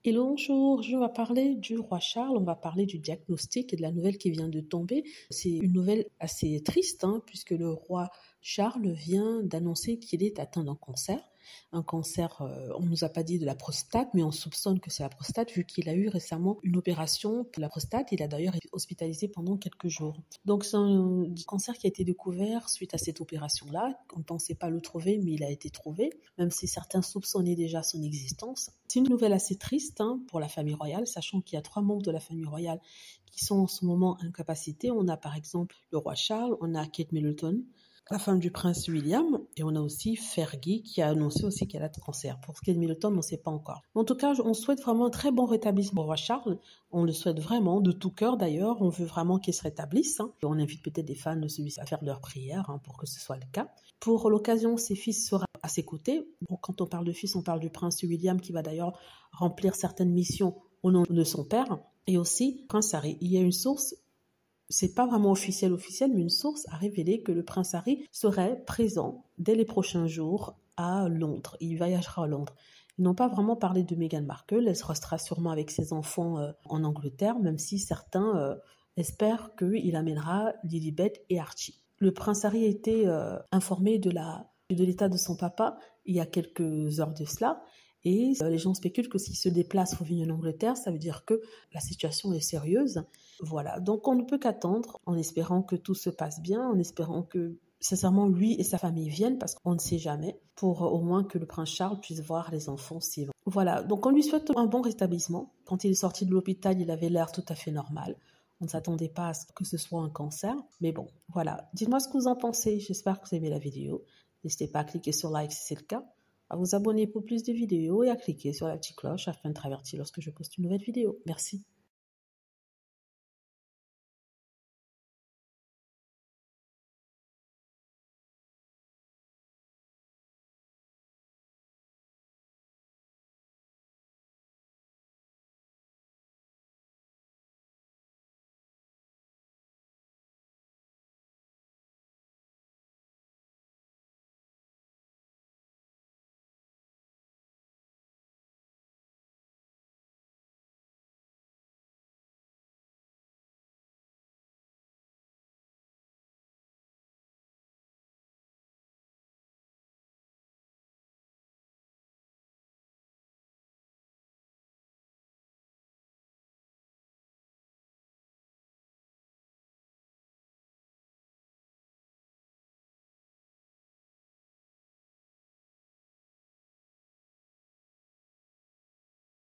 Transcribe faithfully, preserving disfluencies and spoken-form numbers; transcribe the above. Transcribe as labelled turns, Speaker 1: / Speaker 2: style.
Speaker 1: Hello, bonjour, je vais parler du roi Charles, on va parler du diagnostic et de la nouvelle qui vient de tomber. C'est une nouvelle assez triste, hein, puisque le roi Charles vient d'annoncer qu'il est atteint d'un cancer. Un cancer, euh, on ne nous a pas dit de la prostate, mais on soupçonne que c'est la prostate, vu qu'il a eu récemment une opération pour la prostate. Il a d'ailleurs été hospitalisé pendant quelques jours. Donc c'est un cancer qui a été découvert suite à cette opération-là. On ne pensait pas le trouver, mais il a été trouvé, même si certains soupçonnaient déjà son existence. C'est une nouvelle assez triste hein, pour la famille royale, sachant qu'il y a trois membres de la famille royale qui sont en ce moment incapacités. On a par exemple le roi Charles, on a Kate Middleton, la femme du prince William, et on a aussi Fergie qui a annoncé aussi qu'elle a le cancer. Pour Kate Middleton, on ne sait pas encore. En tout cas, on souhaite vraiment un très bon rétablissement au roi Charles. On le souhaite vraiment, de tout cœur d'ailleurs. On veut vraiment qu'il se rétablisse. Hein. On invite peut-être des fans de celui-ci à faire leur prière hein, pour que ce soit le cas. Pour l'occasion, ses fils sera à ses côtés. Bon, quand on parle de fils, on parle du prince William qui va d'ailleurs remplir certaines missions au nom de son père. Et aussi, prince Harry. Il y a une source, c'est pas vraiment officiel officiel, mais une source a révélé que le prince Harry serait présent dès les prochains jours à Londres. Il voyagera à Londres. Ils n'ont pas vraiment parlé de Meghan Markle. Elle restera sûrement avec ses enfants euh, en Angleterre, même si certains euh, espèrent qu'il amènera Lilibet et Archie. Le prince Harry a été euh, informé de la de l'état de son papa il y a quelques heures de cela. Et euh, les gens spéculent que s'il se déplace pour venir en Angleterre, ça veut dire que la situation est sérieuse. Voilà, donc on ne peut qu'attendre en espérant que tout se passe bien, en espérant que sincèrement lui et sa famille viennent, parce qu'on ne sait jamais, pour euh, au moins que le prince Charles puisse voir les enfants s'ils vont. Voilà, donc on lui souhaite un bon rétablissement. Quand il est sorti de l'hôpital, il avait l'air tout à fait normal. On ne s'attendait pas à ce que ce soit un cancer. Mais bon, voilà. Dites-moi ce que vous en pensez. J'espère que vous aimez la vidéo. N'hésitez pas à cliquer sur like si c'est le cas, à vous abonner pour plus de vidéos et à cliquer sur la petite cloche afin de être averti lorsque je poste une nouvelle vidéo. Merci.